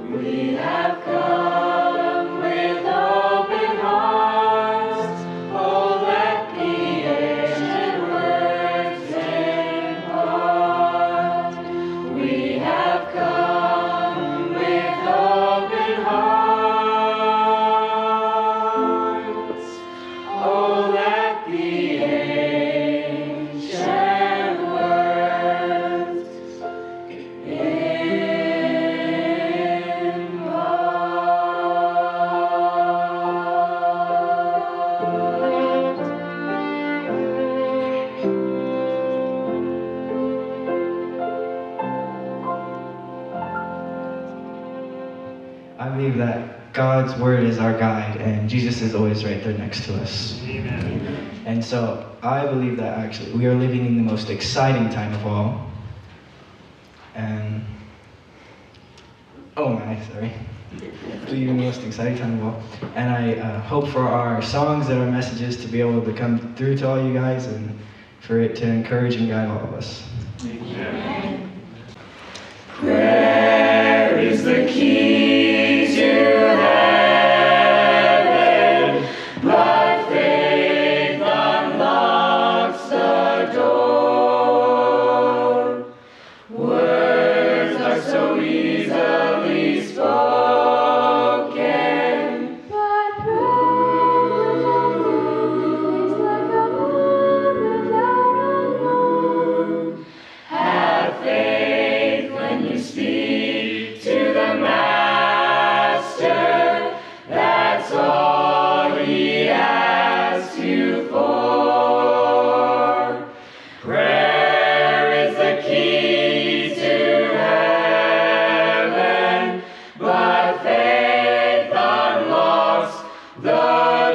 We have come with open hearts. Oh, let the ancient words impart. We have come with open hearts. Oh, let the ancient words I believe that God's word is our guide, and Jesus is always right there next to us. Amen. And so I believe that actually we are living in the most exciting time of all. And living in the most exciting time of all. And I hope for our songs and our messages to be able to come through to all you guys, and for it to encourage and guide all of us. Amen. Prayer is the key to heaven, but faith unlocks the door. Words are so easily spoken, but prayer is like a moon without a moon. Have faith when you speak to the Master. That's all He asks you for. Prayer is the key to heaven, but faith unlocks the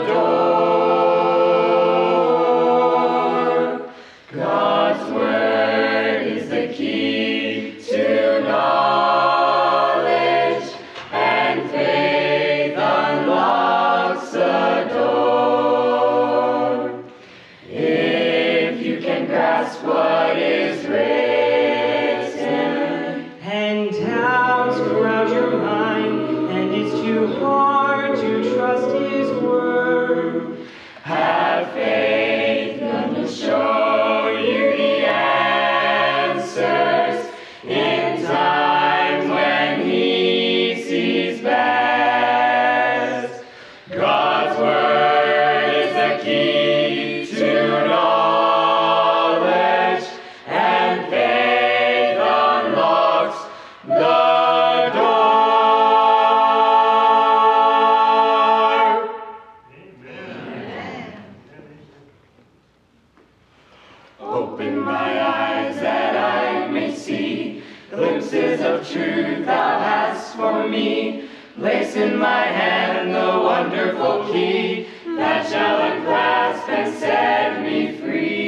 door. God's word is the key to knowledge, and faith unlocks the door. If you can grasp what is written, and doubts crowd your mind, and it's too hard to trust His word, have faith, and He'll show you the answers in times when He sees best. God's word is the key to knowledge, and faith unlocks the door. Amen. Open my eyes that I may see glimpses of truth Thou hast for me. Place in my hand the wonderful key that shall unclasp and set me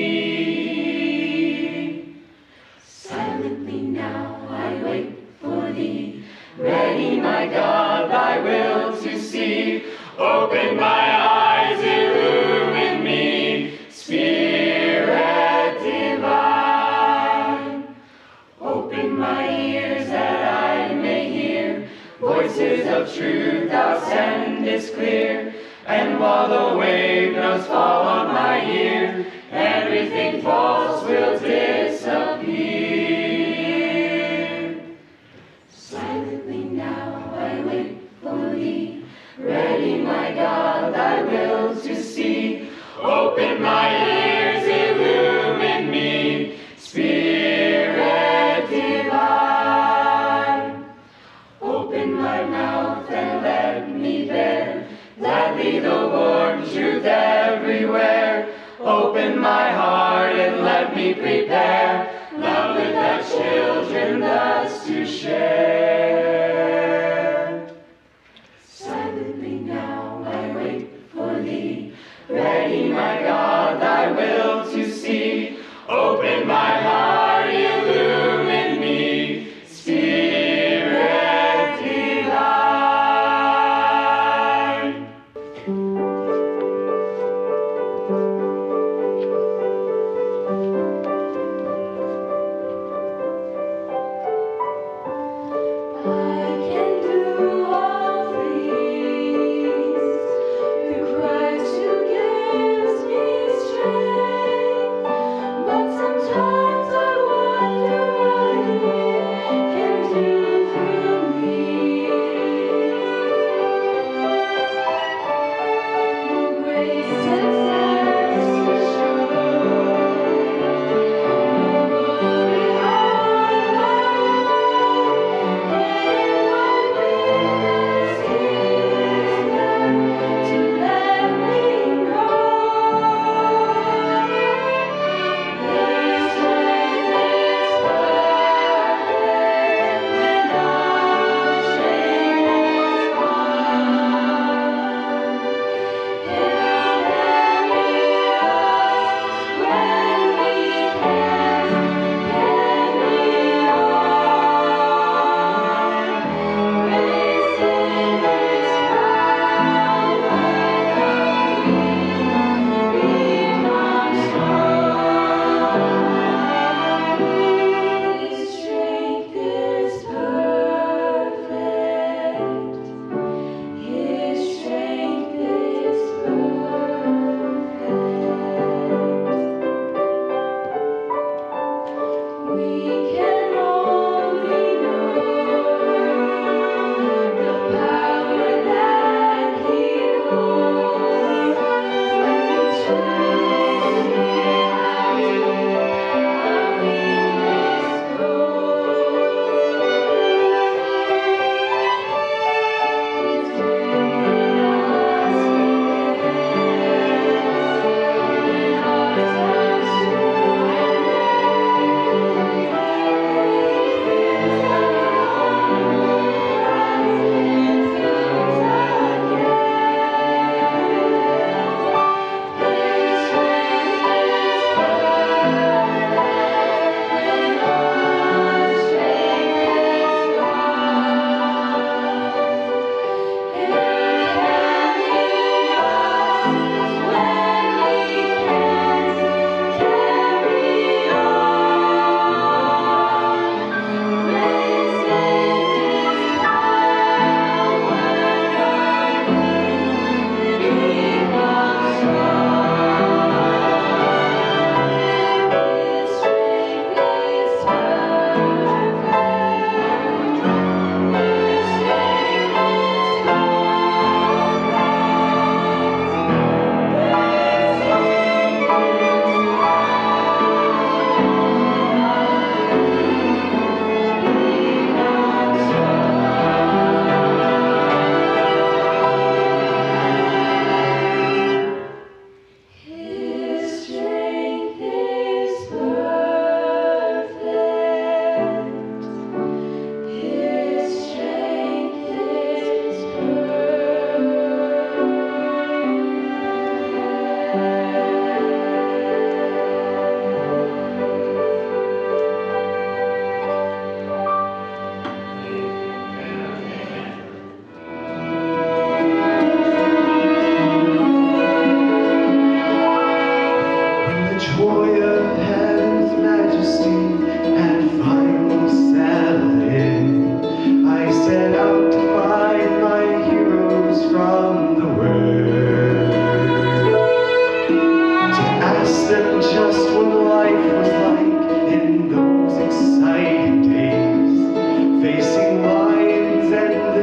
free. Silently now I wait for Thee, ready, my God, Thy will to see. Open my eyes, illumine me, Spirit divine. Open my ears that I may hear voices of truth Thou sendest clear. And while the wave notes fall on my ear, everything false will disappear. Silently now I wait for Thee, ready, my God, Thy will to see. Open my ears, illumine me, Spirit divine. Open my mouth and let me bear gladly the warm truth everywhere. Open my heart and let me prepare love with Thy children thus to share. Silently now I wait for Thee, ready, my God, Thy will to see. Open my heart, illumine me, Spirit divine.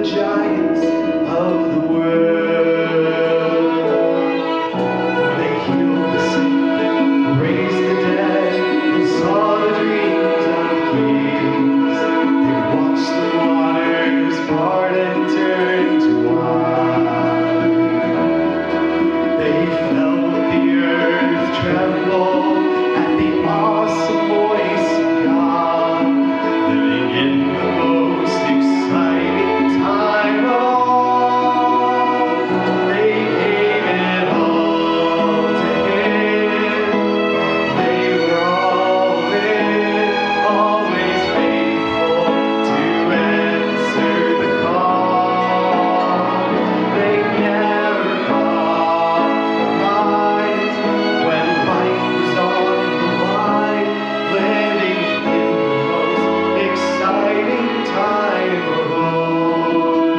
giants of the world. They healed the sick, raised the dead, and saw the dreams of kings. They watched the waters part and turn to wine. They felt the earth tremble at the awesome voice of God, living in the most exciting time of all. They gave it all to Him. They were all in, always faithful to answer the call. They never compromised when life was on the line, living in the most exciting time of all.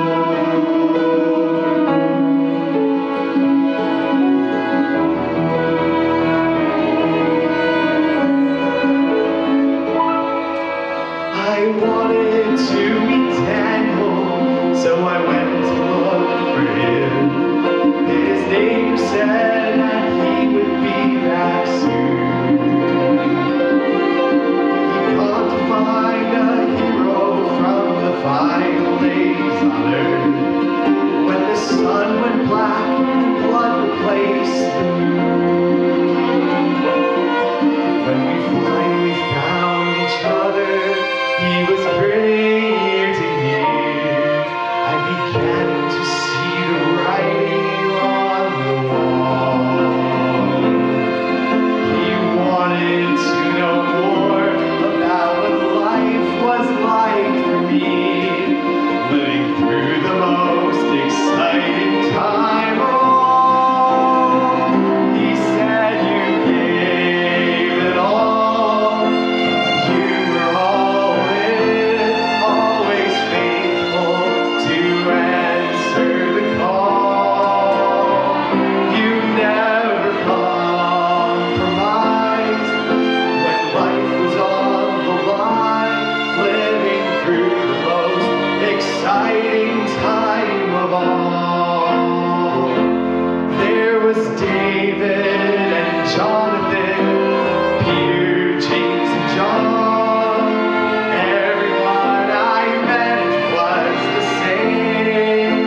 I wanted to meet Daniel, so I went to look for him. His neighbor said that he would be back soon. He got to find a hero from the final days on earth, when the sun went black and blood replaced the moon. When we finally found each other, he was pretty near to hear. I began to see the writing on the wall. He wanted to know more about what life was like for me, living through the most exciting time of all. He said, "You gave it all. You were all in, always faithful to answer the call. You never compromised when life was on the line, living through the most exciting time of all." There was David and Jonathan, Peter, James, and John. Everyone I met was the same.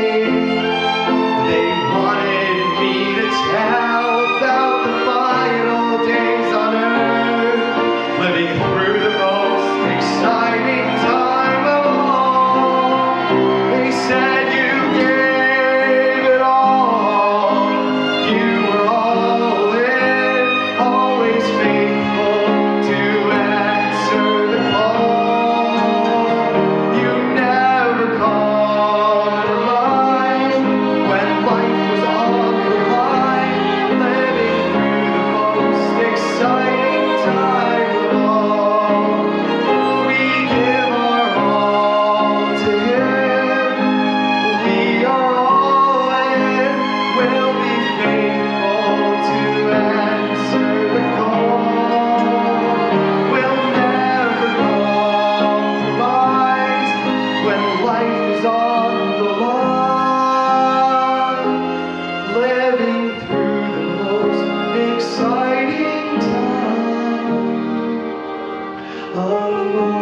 They wanted me to tell about the final days on earth, living through the most exciting time of all. They said, "You gave it all. You were all in, always faithful to answer the call. You never compromised when life was on the line, living through the most exciting time of all." We give our all to Him. We are all in, will be faithful to answer the call. We'll never compromise when life is on the line, living through the most exciting time of all.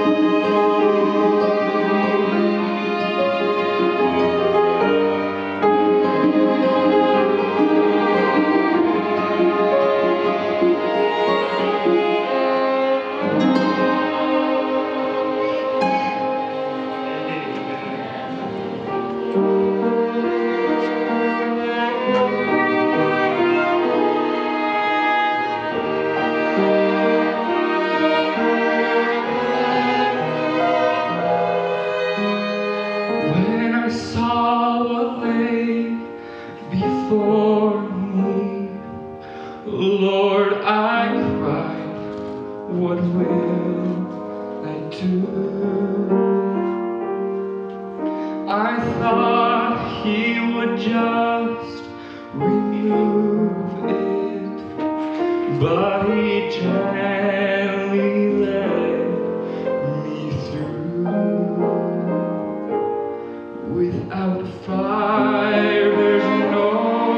When I saw what lay before me, Lord, I cried, what will I do? I thought He would just remove it, but He gently led me through. Without fire, there's no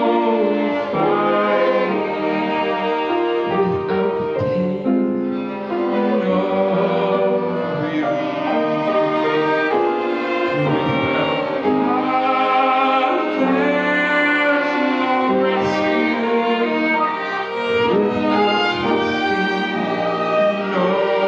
fire. Without pain, no relief. Without God, there's no rescue. Without trusting, no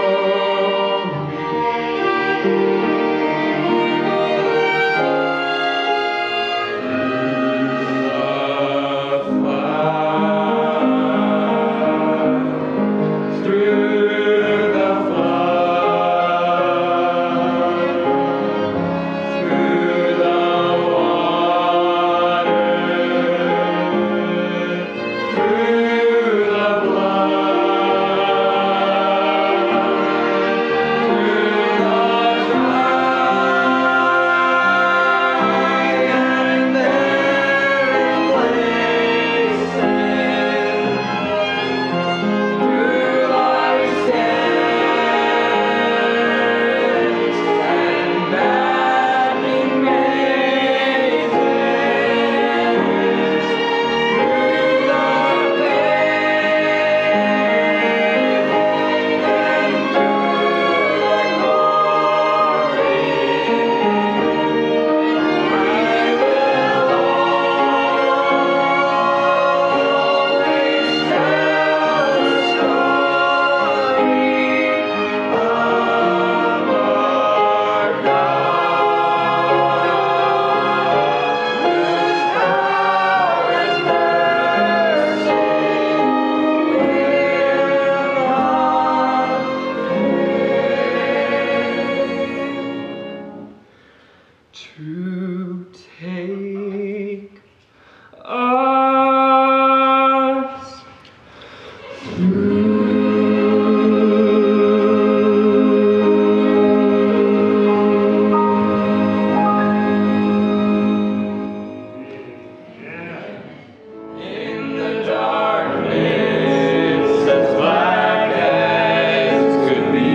to take us through. In the darkness as black as could be.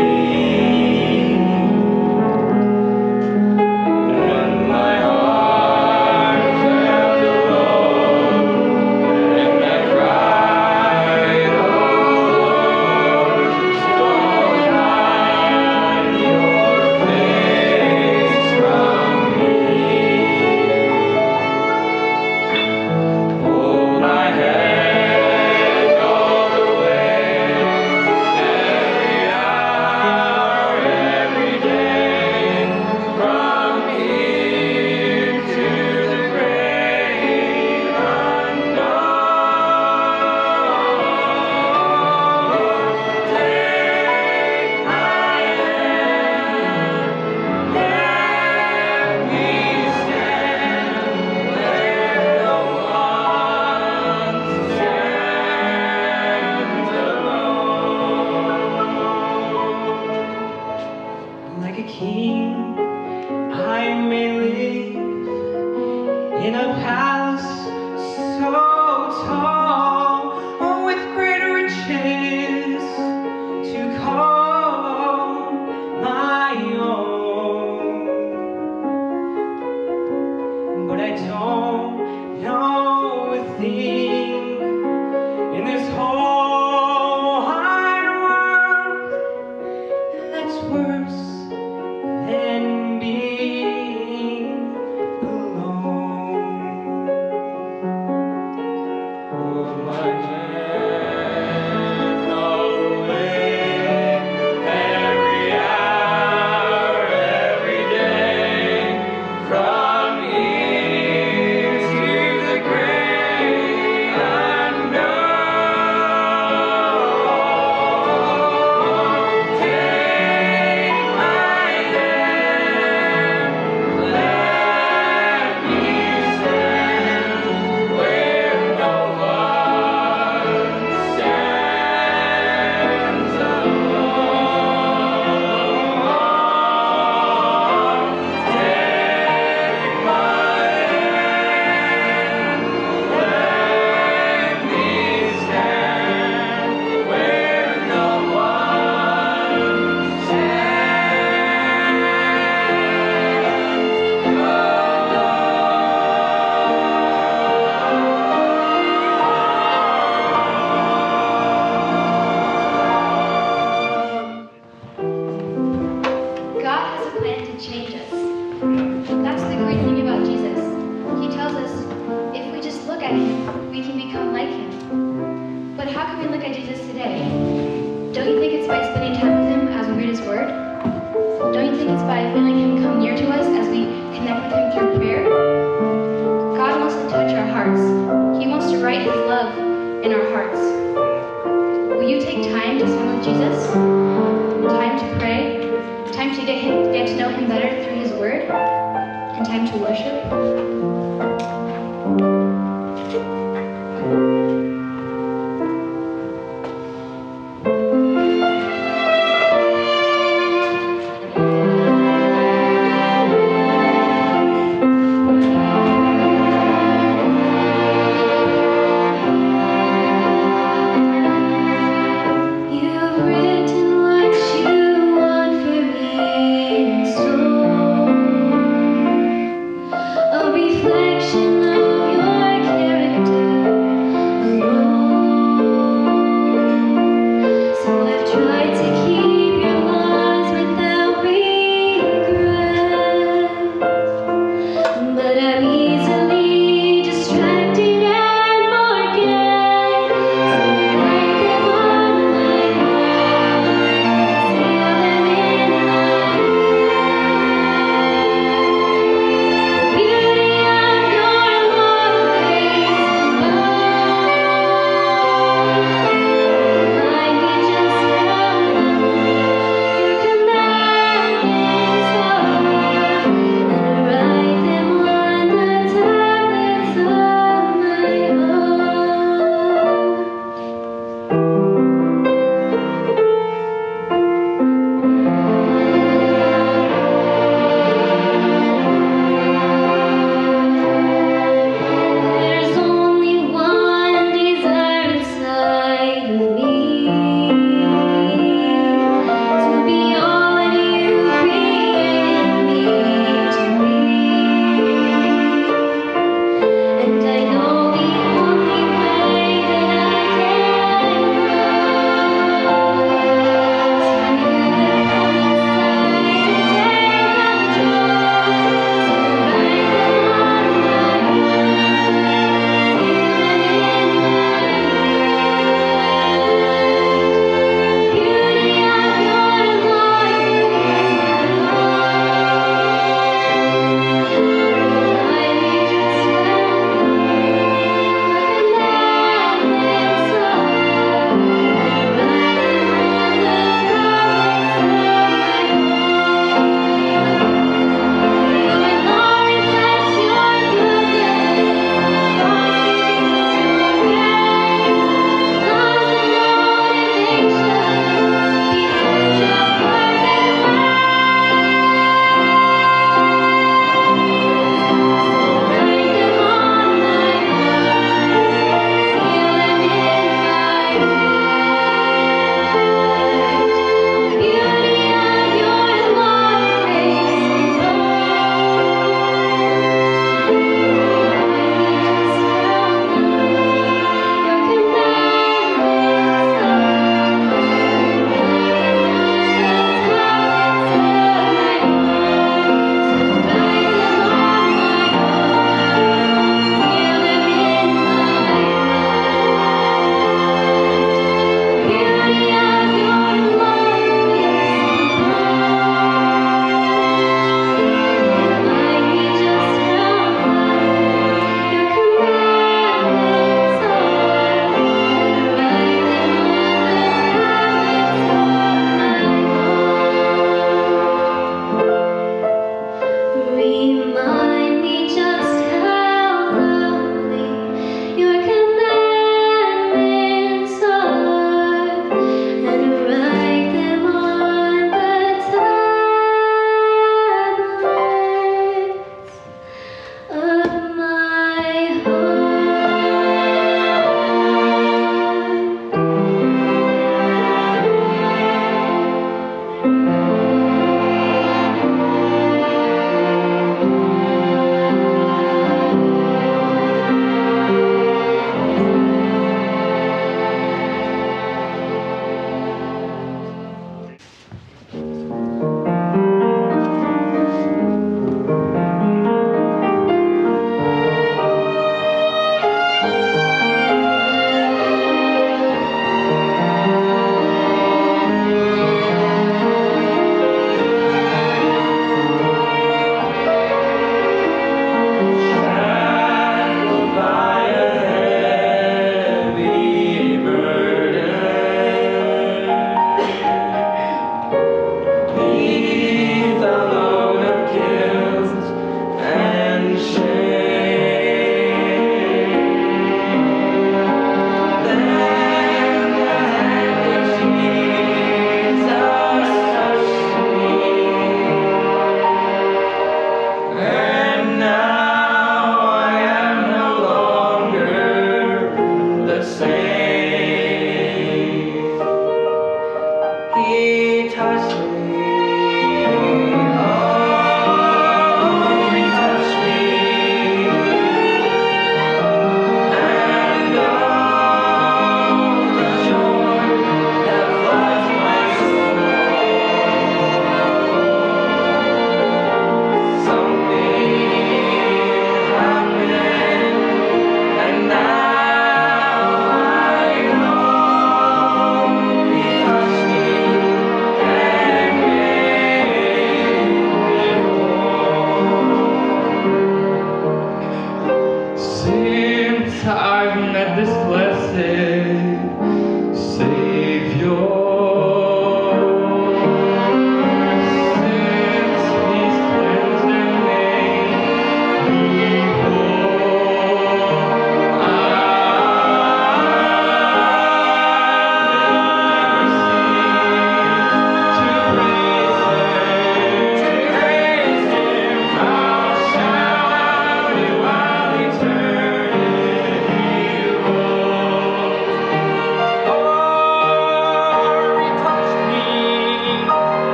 Like a king, I may live in a palace so tall, with great riches to call my own. But I don't know a thing in this whole wide world that's worse than being alone. Hold my hand all the way, every hour, every day, from here in our hearts. Will you take time to spend with Jesus? Time to pray? Time to get to know him better through his word? And time to worship?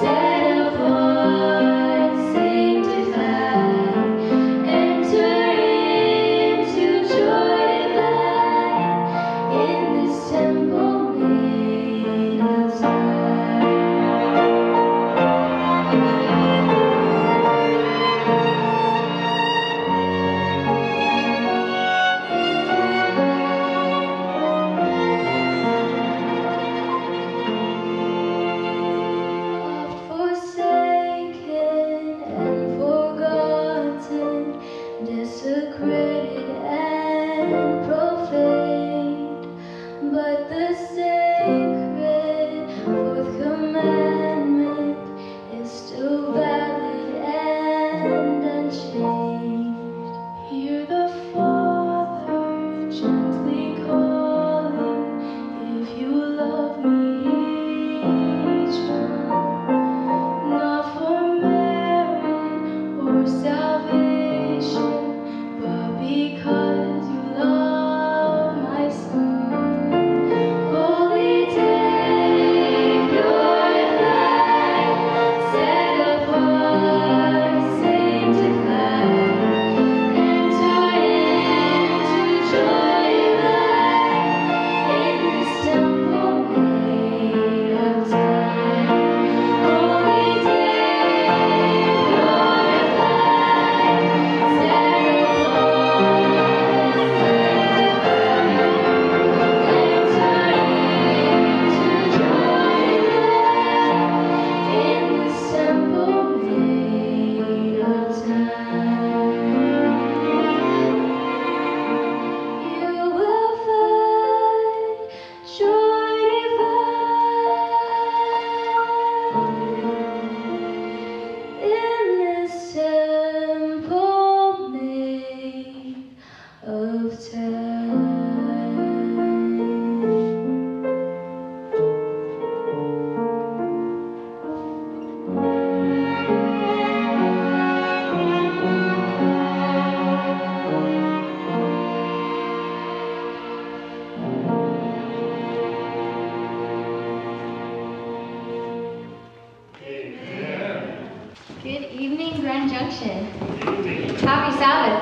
Happy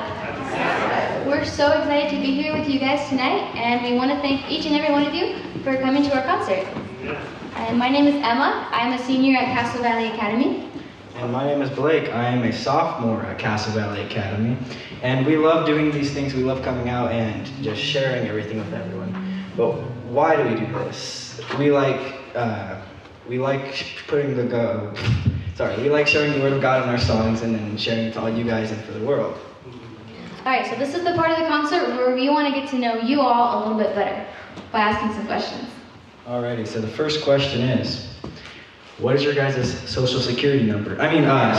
Sabbath. We're so excited to be here with you guys tonight, and we want to thank each and every one of you for coming to our concert. And my name is Emma. I'm a senior at Castle Valley Academy. And my name is Blake. I am a sophomore at Castle Valley Academy. And we love doing these things. We love coming out and just sharing everything with everyone. But why do we do this? We like sharing the Word of God in our songs and then sharing it to all you guys and for the world. Alright, so this is the part of the concert where we want to get to know you all a little bit better by asking some questions. Alrighty, so the first question is, what is your guys' social security number? That's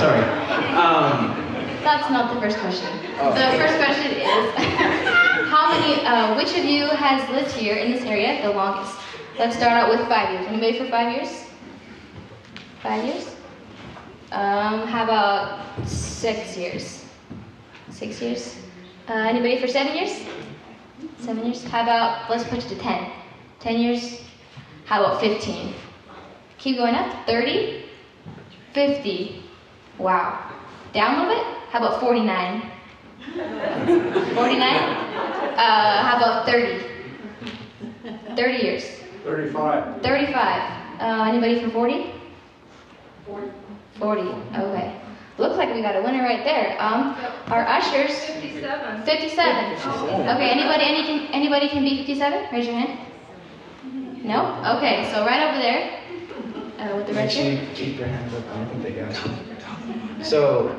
not the first question. Oh. The first question is, which of you has lived here in this area the longest? Let's start out with 5 years. Anybody for 5 years? 5 years? How about 6 years? 6 years? Anybody for 7 years? 7 years? How about, let's push it to 10. 10 years? How about 15? Keep going up. 30? 50? Wow. Down a little bit? How about 49? 49? How about 30? 30 years? 35. 35. Anybody for 40? 40. Okay. Looks like we got a winner right there. Our ushers. 57. 57. Okay. Anybody can be 57? Raise your hand. No? Okay. So right over there, with the red Make sure shirt. you keep your hands up. I think they got you. So,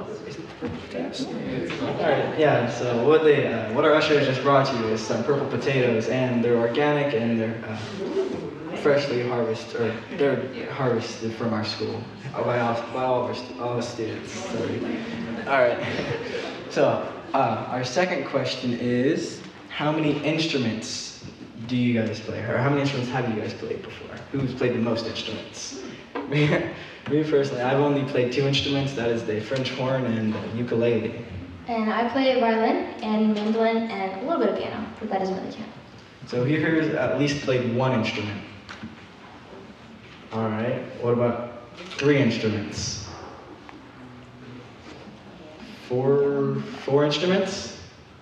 alright, yeah. So what our ushers just brought you is some purple potatoes, and they're organic and they're freshly harvested, or they're harvested from our school by all the students. Sorry. All right. So our second question is, how many instruments do you guys play, or how many instruments have you guys played before? Who's played the most instruments? Me personally, I've only played 2 instruments. That is the French horn and the ukulele. And I play violin and mandolin and a little bit of piano, but that doesn't really count. So who here has at least played 1 instrument? All right. What about 3 instruments? 4 instruments?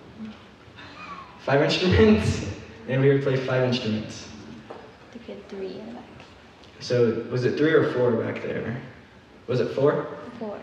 5 instruments? And we would play 5 instruments. I think we had 3 in the back. So was it 3 or 4 back there? Was it 4? 4.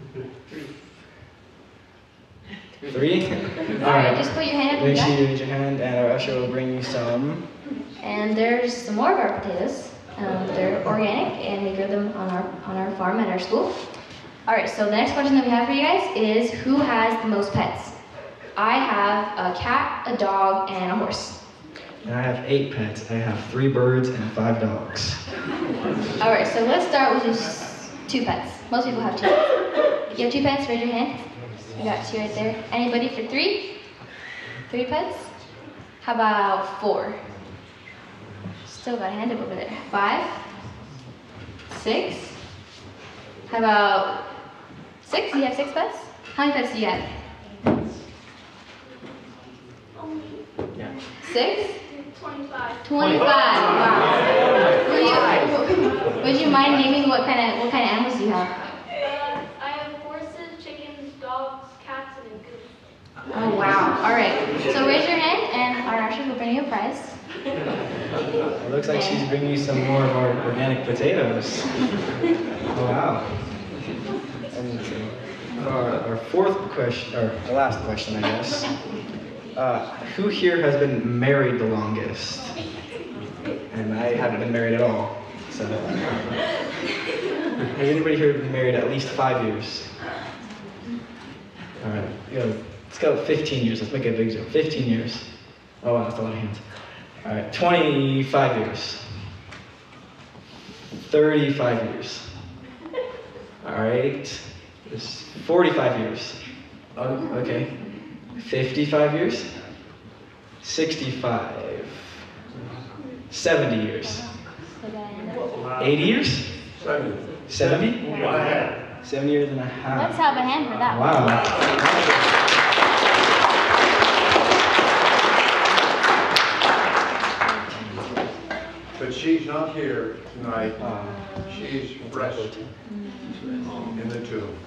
3? Alright, just put your hand up in Make the sure back. you raise your hand, and our usher will bring you some. And there's some more of our potatoes. They're organic, and we grow them on our farm at our school. Alright, so the next question that we have for you guys is, who has the most pets? I have a cat, a dog, and a horse. And I have 8 pets. I have 3 birds and 5 dogs. Alright, so let's start with just 2 pets. Most people have 2. If you have 2 pets, raise your hand. You got 2 right there. Anybody for 3? 3 pets? How about 4? Still got a hand up over there. 5? 6? How about 6? Do you have 6 pets? How many pets do you have? Yeah. 6? 25. 25. Wow. Would you mind naming what kind of animals you have? I have horses, chickens, dogs, cats, and a goose. Oh wow. All right. So raise your hand, and our usher will bring you a prize. It looks like she's bringing you some more of our organic potatoes. Oh, wow. And so our 4th question, or our last question, I guess. Who here has been married the longest? And I haven't been married at all. So, has anybody here been married at least 5 years? All right, let's go 15 years. Let's make it a big deal. 15 years. Oh wow, that's a lot of hands. All right, 25 years. 35 years. All right, this 45 years. Oh, okay. 55 years. 65. 70 years. 80 years? 70? Wow. 7 years and a half. Let's have a hand for that. Wow. But she's not here tonight. She's resting in the tomb.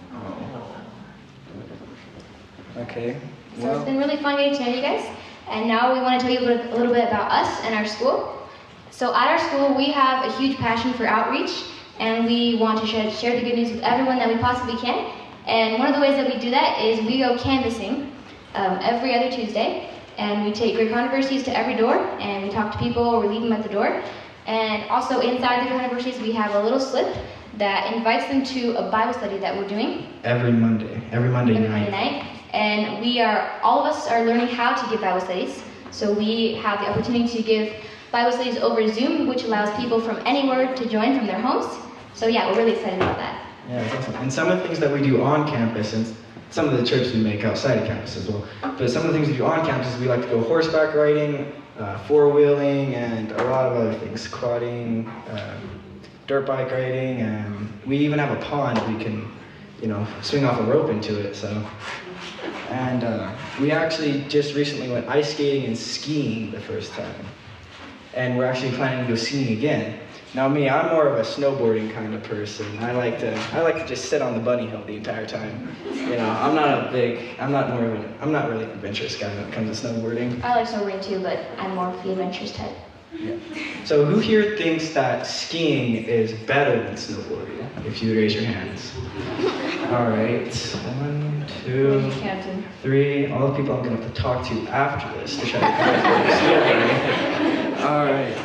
Okay. So it's been really fun getting to know you guys. And now we want to tell you a little bit about us and our school. So at our school, we have a huge passion for outreach, and we want to share the good news with everyone that we possibly can. And one of the ways that we do that is we go canvassing every other Tuesday, and we take great controversies to every door, and we talk to people, or we leave them at the door. And also inside the controversies, we have a little slip that invites them to a Bible study that we're doing Every Monday night. And all of us are learning how to give Bible studies. So we have the opportunity to give Bible studies over Zoom, which allows people from anywhere to join from their homes. So yeah, we're really excited about that. Yeah, that's awesome. And some of the things that we do on campus, and some of the trips we make outside of campus as well, but some of the things we do on campus, we like to go horseback riding, four-wheeling, and a lot of other things, quadding, dirt bike riding, and we even have a pond we can, swing off a rope into it, so. And we actually just recently went ice skating and skiing the first time. And we're actually planning to go skiing again. Now me, I'm more of a snowboarding kind of person. I like to just sit on the bunny hill the entire time. I'm not really an adventurous guy when it comes to snowboarding. I like snowboarding too, but I'm more of the adventurous type. Yeah. So who here thinks that skiing is better than snowboarding? If you would raise your hands. All right, 1, 2, 3. All the people I'm going to have to talk to after this to try to convince snowboarding. All right.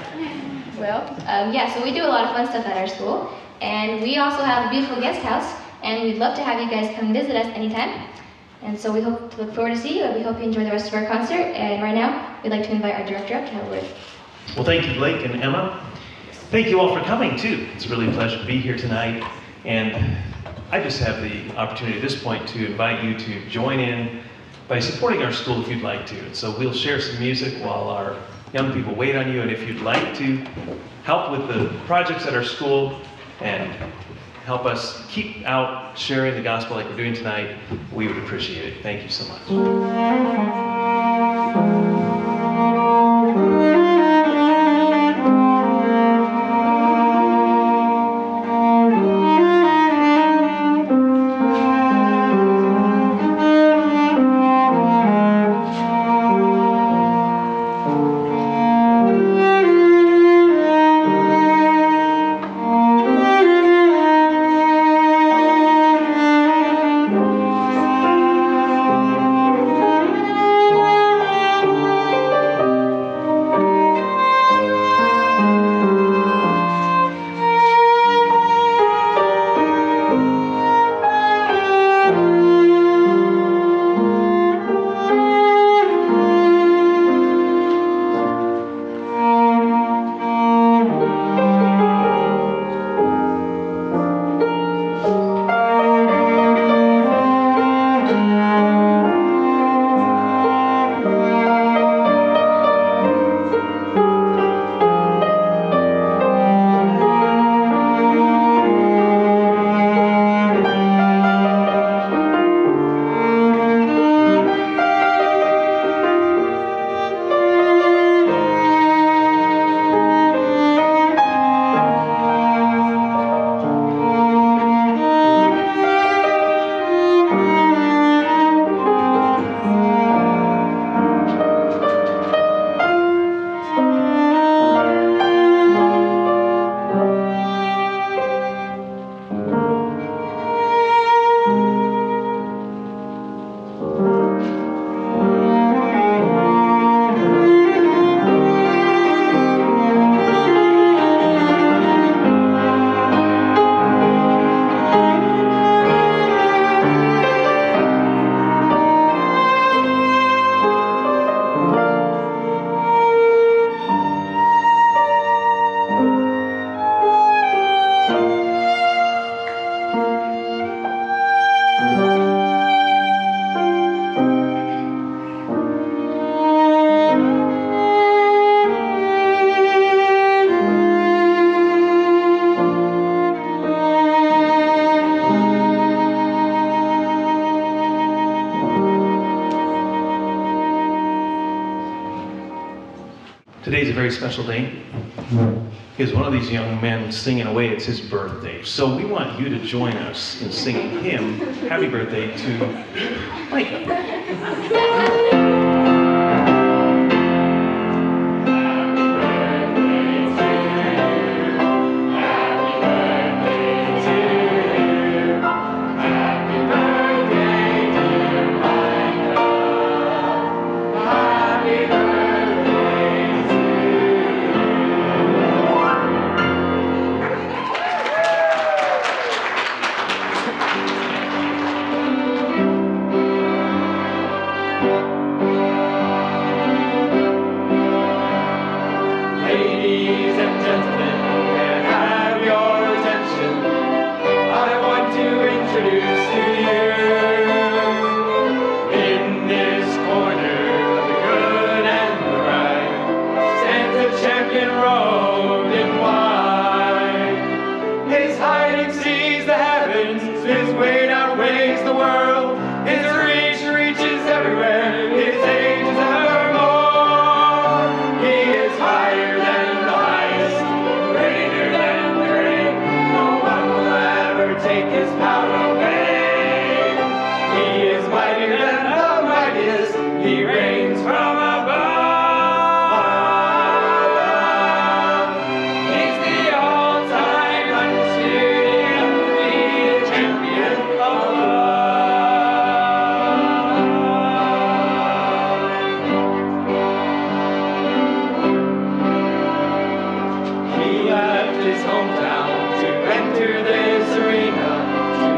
Well, so we do a lot of fun stuff at our school, and we also have a beautiful guest house, and we'd love to have you guys come visit us anytime. And so we look forward to see you, and we hope you enjoy the rest of our concert. And right now, we'd like to invite our director up to have a word. Well, thank you, Blake and Emma. Thank you all for coming, too. It's really a pleasure to be here tonight. And I just have the opportunity at this point to invite you to join in by supporting our school if you'd like to. And so we'll share some music while our young people wait on you. And if you'd like to help with the projects at our school and help us keep out sharing the gospel like we're doing tonight, we would appreciate it. Thank you so much. very special day? Because one of these young men singing away, it's his birthday. So we want you to join us in singing him happy birthday to Micah. His hometown to enter this arena, to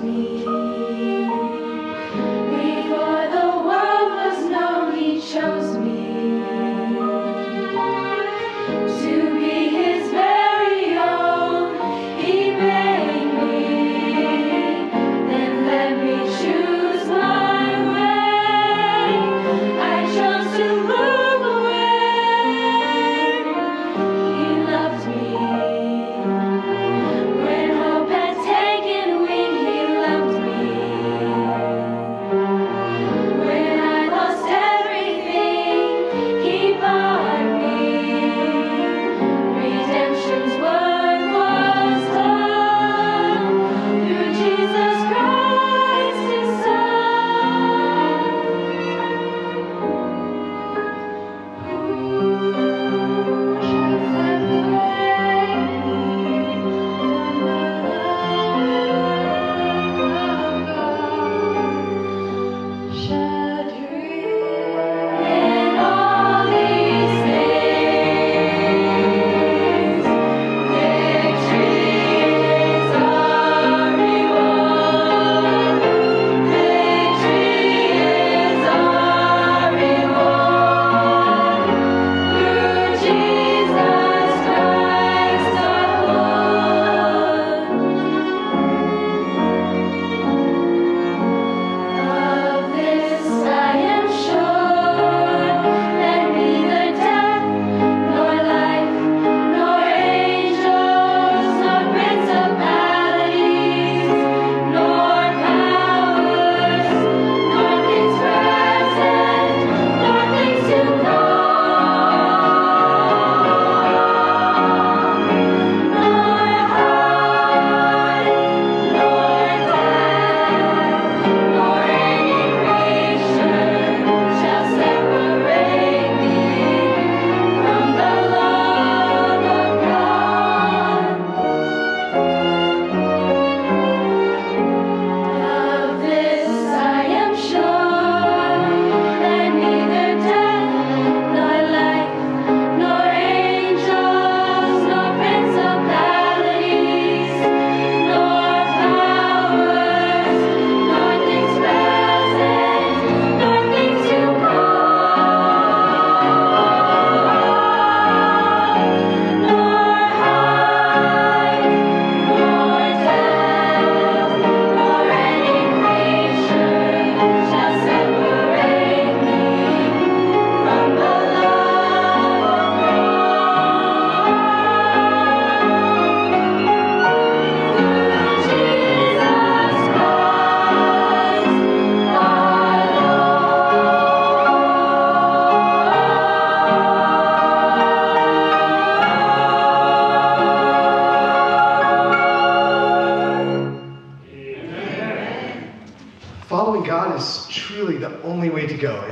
Following God is truly the only way to go.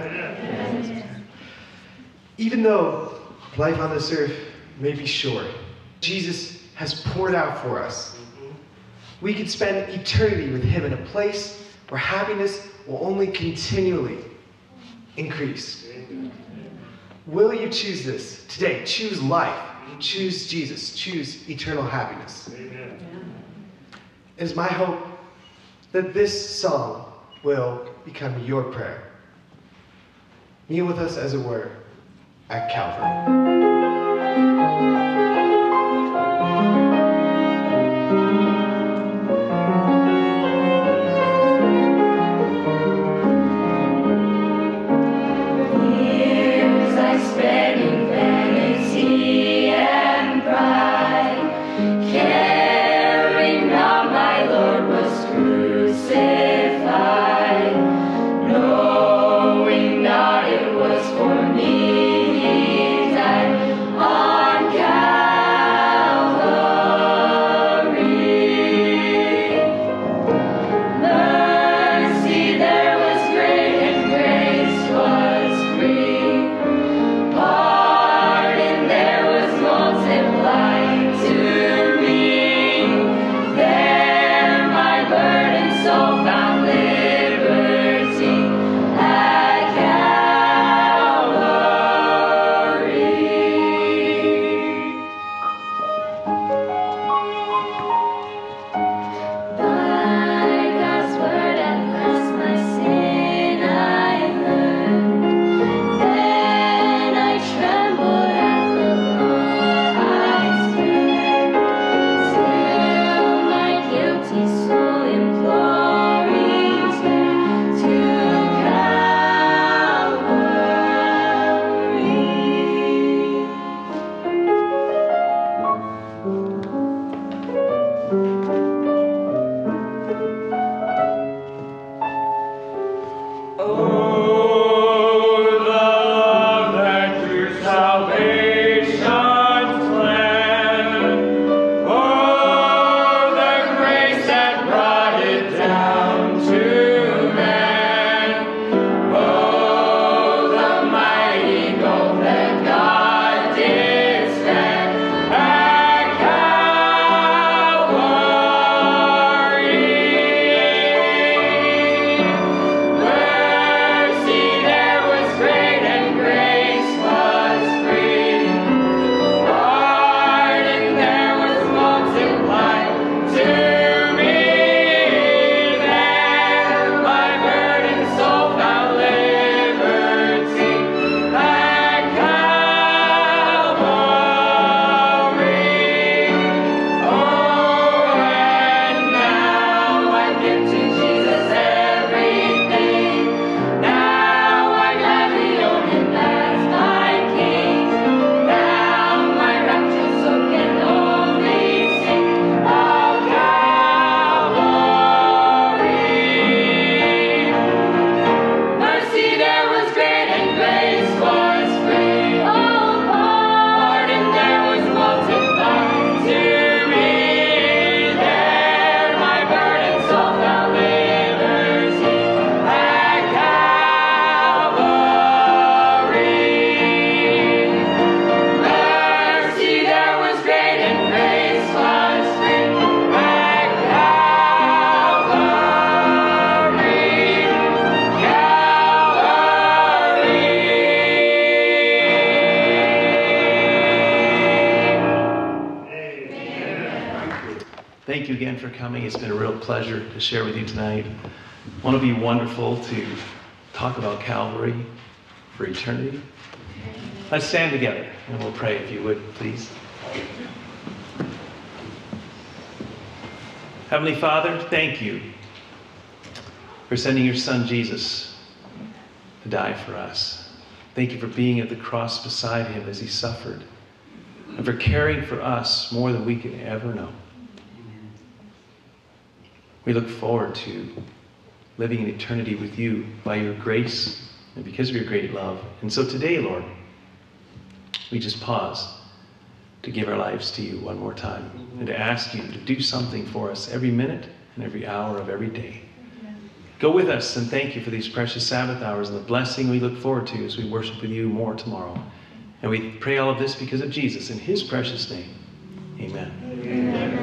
Amen? Even though life on this earth may be short, Jesus has poured out for us. We could spend eternity with him in a place where happiness will only continually increase. Will you choose this today? Choose life. Choose Jesus. Choose eternal happiness. It is my hope that this song will become your prayer. Kneel with us, as it were, at Calvary. Knowing not it was for me he died. Thank you again for coming. It's been a real pleasure to share with you tonight. Won't it be wonderful to talk about Calvary for eternity? Let's stand together and we'll pray, if you would, please. Heavenly Father, thank you for sending your Son Jesus to die for us. Thank you for being at the cross beside him as he suffered, and for caring for us more than we could ever know. We look forward to living in eternity with you by your grace and because of your great love. And so today, Lord, we just pause to give our lives to you one more time and to ask you to do something for us every minute and every hour of every day. Go with us, and thank you for these precious Sabbath hours and the blessing we look forward to as we worship with you more tomorrow. And we pray all of this because of Jesus, in his precious name. Amen. Amen.